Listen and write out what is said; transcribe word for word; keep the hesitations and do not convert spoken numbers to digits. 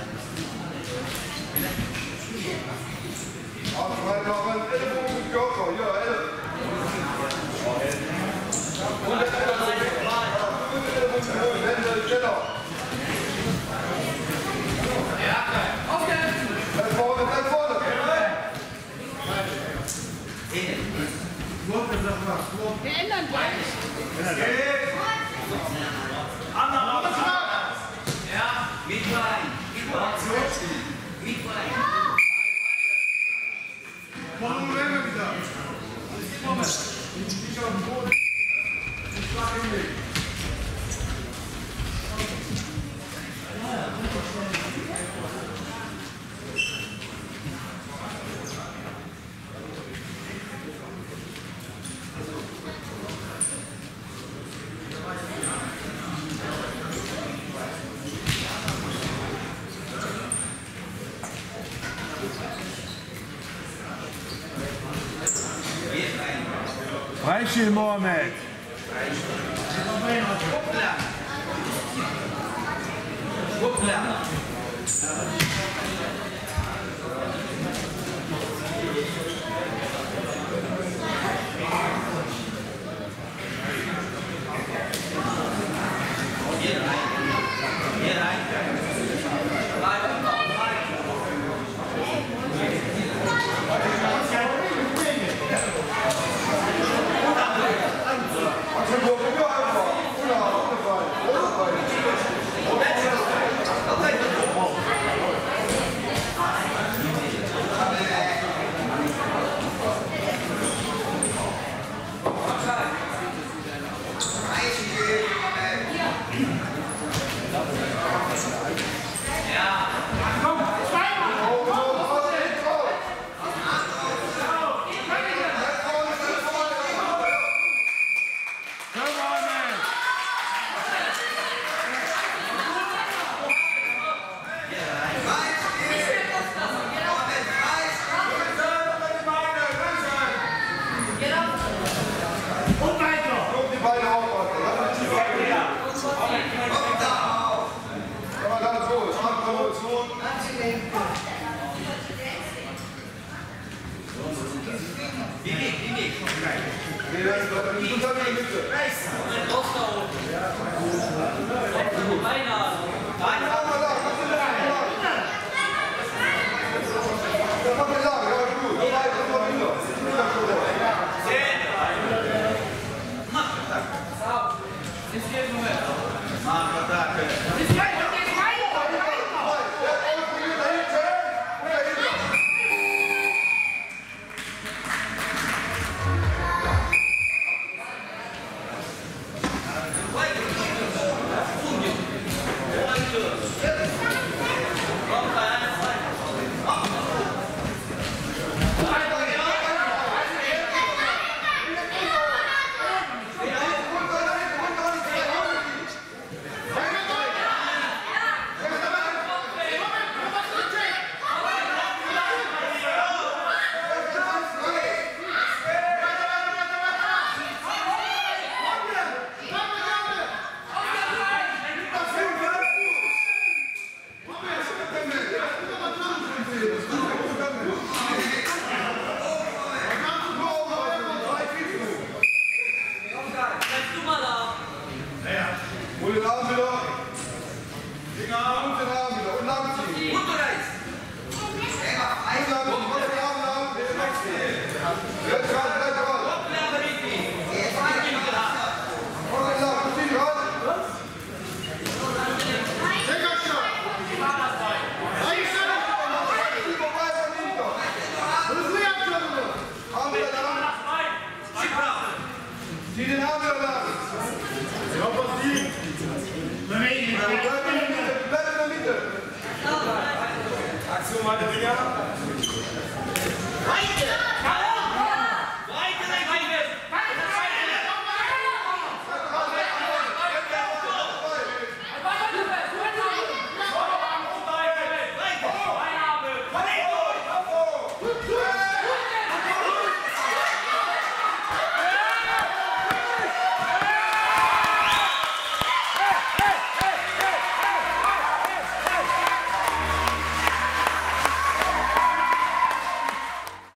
Afsluiten nog een elleboog met Joko. Ja, elf. Und das ist das Elleboog met Wendel Schiller. Ja, okay. Nach vorne, nach vorne. Wir ändern gleich. Ja, mit rein. Mit rein. Komm, rennen wir wieder. Moment. Ich auf dem Boden. Ich schlage ihn nicht. Freischild, Mohamed. Hol den Arm wieder. Finger und den Arm wieder. Und lang ziehen. Und rechts. Und lang ziehen. Und den Arm lang. Jetzt ran, gleich ran. Und den lang. Zieh ran. Arm wieder lang. Zieh den Arm wieder lang. Ja, was die? Bleib in der Mitte. Aktion, meine Finger.